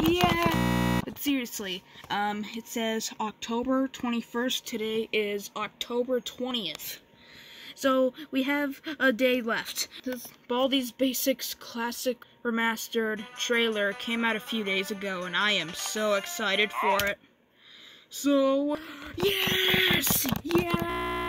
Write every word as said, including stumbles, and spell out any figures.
Yeah! But seriously, um, it says October twenty-first. Today is October twentieth. So, we have a day left. This Baldi's Basics Classic Remastered trailer came out a few days ago, and I am so excited for it. So, yes! Yes!